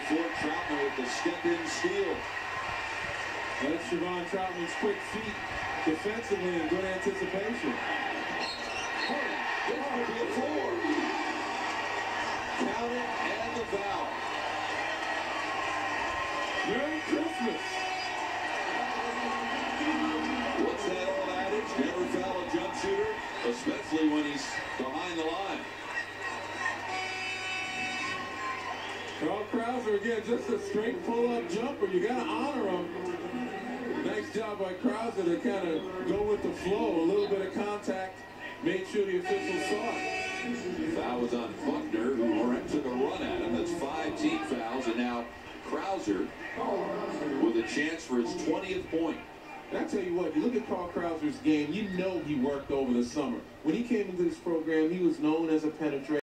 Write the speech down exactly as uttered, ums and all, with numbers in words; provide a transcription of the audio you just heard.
before. Troutman with the step-in steal. That's Siobhan Troutman's quick feet defensively and good anticipation. Oh, this will be a four. Count it and the foul. Merry Christmas. What's that old adage? Never foul a jump shooter, especially when he's behind the line. Carl Krauser again, just a straight pull-up jumper. You got to honor him. Nice job by Krauser to kind of go with the flow. A little bit of contact, made sure the officials saw it. Foul was on Buckner, who Moret took a run at him. That's five team fouls, and now Krauser with a chance for his twentieth point. And I tell you what, you look at Carl Krauser's game, you know he worked over the summer. When he came into this program, he was known as a penetrator.